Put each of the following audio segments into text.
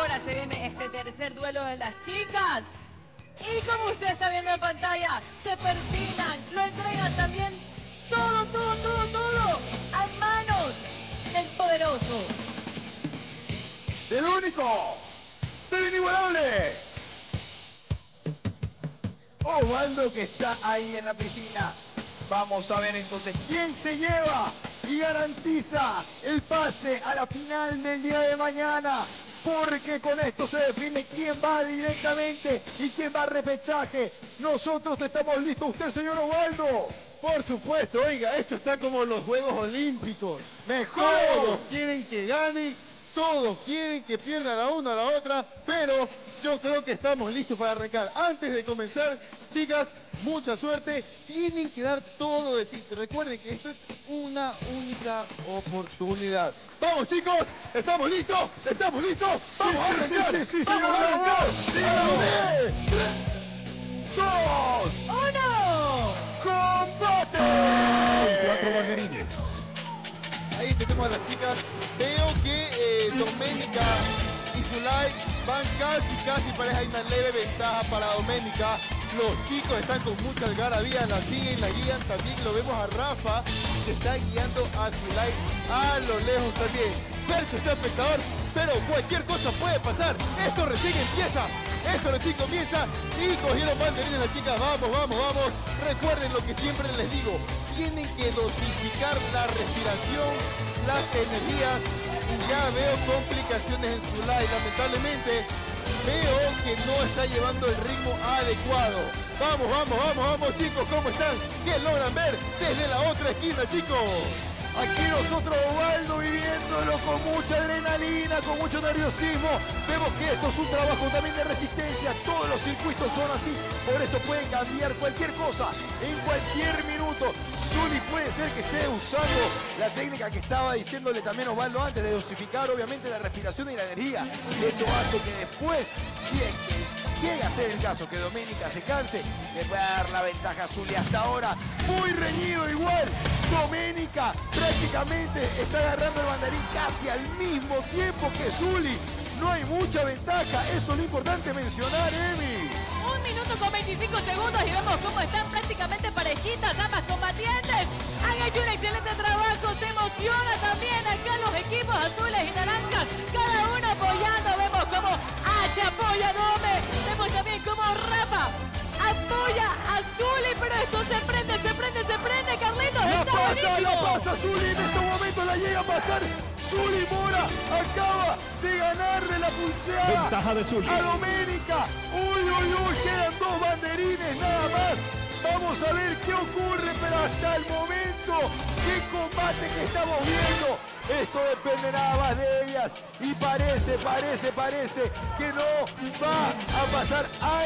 ahora se viene este tercer duelo de las chicas. Y como usted está viendo en pantalla, se persignan, lo entregan también todo a manos del poderoso, del único, del inigualable Osvaldo, que está ahí en la piscina. Vamos a ver entonces quién se lleva y garantiza el pase a la final del día de mañana, porque con esto se define quién va directamente y quién va a repechaje. Nosotros estamos listos. ¿Usted, señor Osvaldo? Por supuesto, oiga, esto está como los Juegos Olímpicos. ¡Mejor! Todos quieren que gane, todos quieren que pierda la una a la otra, pero yo creo que estamos listos para arrancar. Antes de comenzar, chicas, mucha suerte. Tienen que dar todo de sí. Recuerden que esto es una única oportunidad. ¡Vamos, chicos! ¿Estamos listos? ¿Estamos listos? ¡Vamos a arrancar! Sí, ¡Vamos a arrancar! ¡3, 2, 1. ¡combate! Son 4 banderines. Ahí tenemos a las chicas. Veo que Doménica y Zulay van casi pareja. Hay una leve ventaja para Doménica. Los chicos están con mucha algarabía, la siguen, la guían. También lo vemos a Rafa, que está guiando a Zulay a lo lejos también. Percho está espectador, pero cualquier cosa puede pasar. Esto recién empieza. Esto recién comienza y cogieron banderines las chicas. Vamos. Recuerden lo que siempre les digo. Tienen que dosificar la respiración, las energías. Y ya veo complicaciones en Zulay. Lamentablemente veo que no está llevando el ritmo adecuado. Vamos, chicos. ¿Cómo están? ¿Qué logran ver desde la otra esquina, chicos? Aquí nosotros, Osvaldo, viviéndolo con mucha adrenalina, con mucho nerviosismo. Vemos que esto es un trabajo también de resistencia. Todos los circuitos son así, por eso pueden cambiar cualquier cosa en cualquier minuto. Zuli puede ser que esté usando la técnica que estaba diciéndole también Osvaldo antes, de dosificar obviamente la respiración y la energía. Eso hace que después, si es que llega a ser el caso que Doménica se canse, le pueda dar la ventaja a Zuli. Hasta ahora muy reñido igual. Doménica prácticamente está agarrando el banderín casi al mismo tiempo que Zuli. No hay mucha ventaja, eso es lo importante mencionar, Emi. 1 minuto con 25 segundos y vemos cómo están prácticamente parejitas ambas combatientes. Han hecho un excelente trabajo, se emociona también acá los equipos azules y naranjas, cada uno apoyando. Vemos cómo H apoya a Dome, vemos también cómo Rafa apoya a Zuli, pero esto se prende, Carlitos. La pasa Zuli, en este momento la llega a pasar. Zuli Mora acaba de ganarle la pulseada. Ventaja de Zuli. A Doménica. Uy, quedan 2 banderines nada más. Vamos a ver qué ocurre, pero hasta el momento, qué combate que estamos viendo. Esto depende nada más de ellas y parece que no va a pasar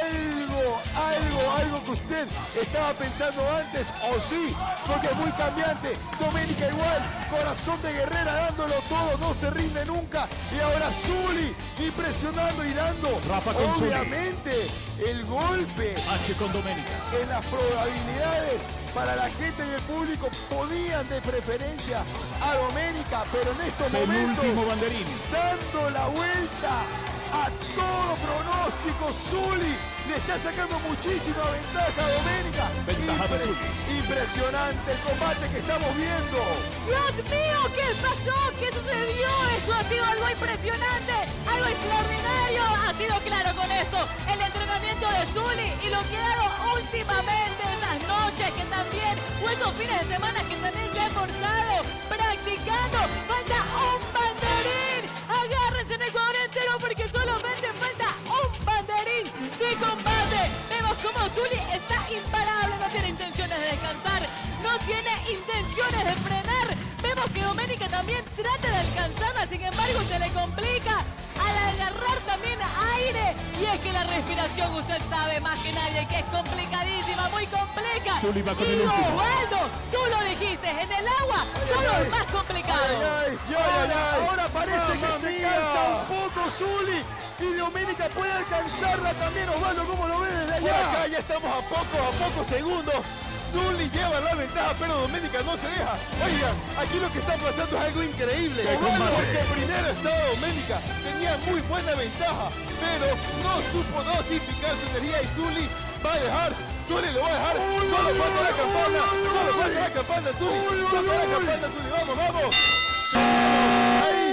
algo que usted estaba pensando antes, o sí, porque es muy cambiante. Doménica igual, corazón de guerrera dándolo todo, no se rinde nunca. Y ahora Zuli impresionando y dando, Rafa con obviamente, el golpe. H con Doménica. En las probabilidades para la gente y el público podían de preferencia a Doménica, pero en estos momentos, Penúltimo banderín. dando la vuelta a todo pronóstico, Zuli le está sacando muchísima ventaja a Doménica. Ventaja de Zuli. Impresionante el combate que estamos viendo. Dios mío, ¿qué pasó? ¿Qué sucedió? Esto ha sido algo impresionante, algo extraordinario. Ha sido claro con esto el entrenamiento de Zuli y lo que ha dado últimamente, esas noches que también, o esos fines de semana que también se ha esforzado practicando. Falta un banderín. Agárrense en el cuadro entero porque solamente falta un banderín de combate. Vemos como Zuli está imparable, no tiene intenciones de descansar, no tiene intenciones de frenar. Vemos que Doménica también trata de alcanzarla, sin embargo se le complica al agarrar también aire. Y es que la respiración, usted sabe más que nadie que es complicadísima, muy compleja. Zuli va con el Y último. Osvaldo, tú lo dijiste, en el agua todo es más complicado. Ahora parece que ¡Mamma se mía! cansa un poco Zuli y Doménica puede alcanzarla también. Osvaldo, ¿cómo lo ves desde Por allá? acá ya estamos a pocos segundos. Zully lleva la ventaja, pero Doménica no se deja. Oigan, aquí lo que está pasando es algo increíble. Porque primero estaba Doménica, tenía muy buena ventaja, pero no supo dosificar su energía y Zully va a dejar. Zully lo va a dejar. Solo falta la campana. Solo falta la campana, Zully. Solo la campana, Zully. Vamos, vamos. Ahí.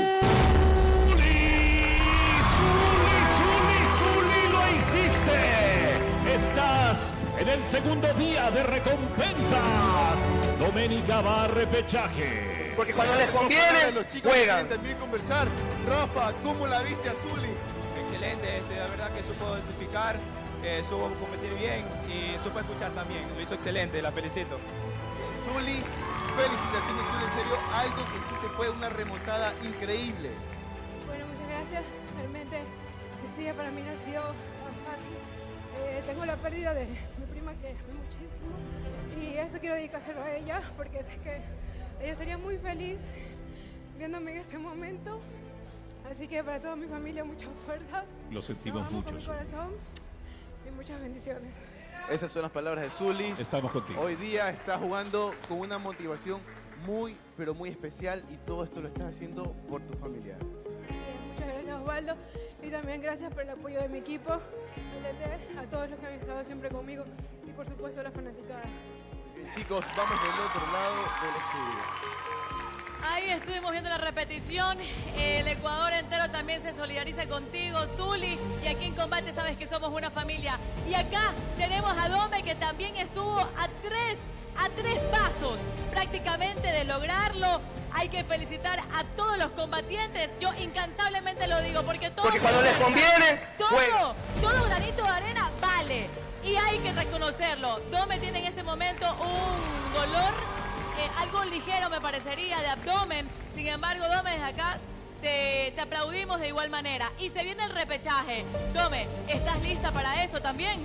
Zully, lo hiciste. Estás en el segundo día de recompensas. Doménica va a repechaje. Porque cuando les conviene, Los chicos juegan. quieren también conversar. Rafa, ¿cómo la viste a Zully? Excelente, la verdad que supo dosificar, supo competir bien y supo escuchar también. Lo hizo excelente, la felicito. Zully, felicitaciones, Zully, en serio, algo que hiciste fue una remontada increíble. Bueno, muchas gracias. Realmente este día para mí no ha sido tan fácil. Tengo la pérdida de mi prima que es muchísimo y eso quiero dedicárselo a ella porque sé que ella estaría muy feliz viéndome en este momento. Así que para toda mi familia mucha fuerza. Lo sentimos Los amo mucho, con mi Zully. corazón y muchas bendiciones. Esas son las palabras de Zully. Estamos contigo. Hoy día está jugando con una motivación muy, pero muy especial y todo esto lo estás haciendo por tu familia. Muchas gracias, Osvaldo, y también gracias por el apoyo de mi equipo, al DT, a todos los que han estado siempre conmigo y por supuesto a la fanaticada. Chicos, vamos del otro lado del estudio. Ahí estuvimos viendo la repetición. El Ecuador entero también se solidariza contigo, Zully. Y aquí en Combate sabes que somos una familia. Y acá tenemos a Dome, que también estuvo a tres pasos prácticamente de lograrlo. Hay que felicitar a todos los combatientes. Yo incansablemente lo digo porque todo... Porque cuando les conviene, juegan. Todo granito de arena vale. Y hay que reconocerlo. Dome tiene en este momento un dolor... algo ligero me parecería de abdomen. Sin embargo, Dome, desde acá te aplaudimos de igual manera. Y se viene el repechaje. Dome, ¿estás lista para eso también?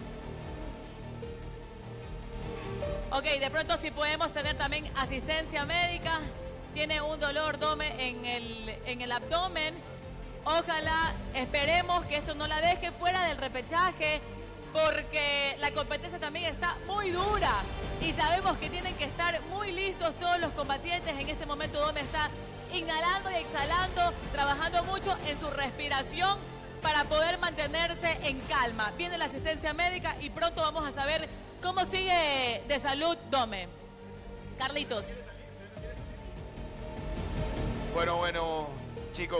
Ok, de pronto si podemos tener también asistencia médica. Tiene un dolor, Dome, en el abdomen. Ojalá, esperemos que esto no la deje fuera del repechaje, porque la competencia también está muy dura y sabemos que tienen que estar muy listos todos los combatientes. En este momento Dome está inhalando y exhalando, trabajando mucho en su respiración para poder mantenerse en calma. Viene la asistencia médica y pronto vamos a saber cómo sigue de salud Dome. Carlitos. Bueno, chicos.